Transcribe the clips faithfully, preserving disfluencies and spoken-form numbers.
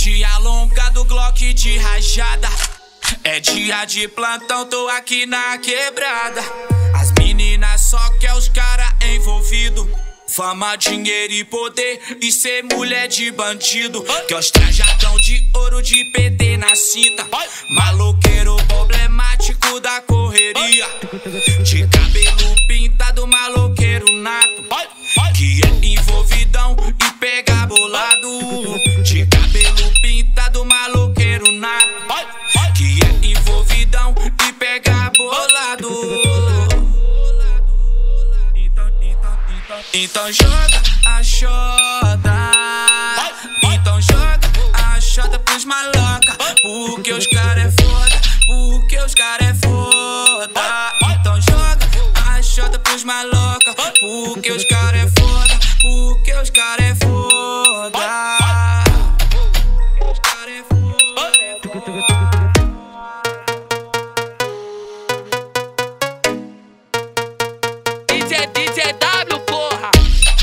Pente alongado, Glock de rajada. É dia de plantão, tô aqui na quebrada. As meninas só quer os cara envolvido. Fama, dinheiro e poder e ser mulher de bandido. Que os trajadão de ouro de P T na cinta. Maloqueiro problemático da correria. De cabelo pintado, maloqueiro nato. Que é envolvidão e pega bolado. De cabelo pintado, maloqueiro nato. Que é envolvidão e pega bolado. Então joga a xota, então joga a xota pros maloca. Porque os cara é foda, porque os cara é foda. Então joga a xota pros maloca. Porque os cara é foda, porque os cara é foda. Os cara é foda. D J, D J W, porra!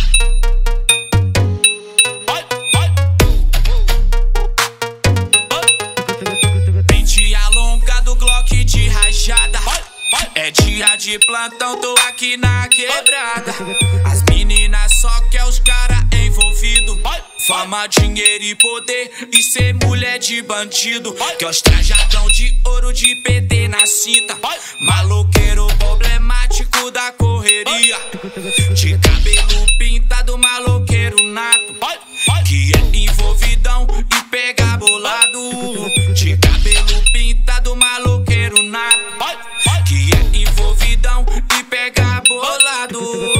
Pente alongado, Glock de rajada. É dia de plantão, tô aqui na quebrada. As meninas só quer os cara envolvido. Fama, dinheiro e poder e ser mulher de bandido. Que os trajadão de ouro de P T na cinta. Maloqueiro problemático da correria. De cabelo pintado, maloqueiro nato. Que é envolvidão e pega bolado. De cabelo pintado, maloqueiro nato. Que é envolvidão e pega bolado.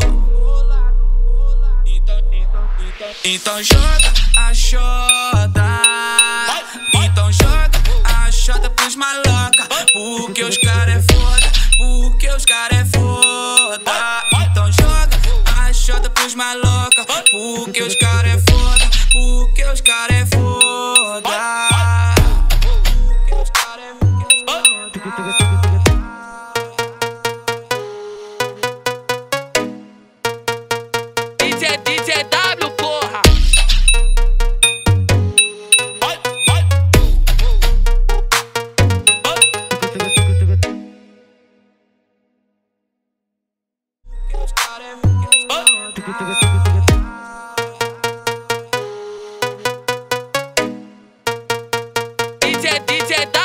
Então joga a xota, então joga a xota pros maloca. Porque os cara é foda, porque os cara é foda. Então joga a xota pros maloca. Porque os cara é foda, porque os cara é foda. Porque os cara é foda. D J, D J W, porra! Os cara é foda. D J, D J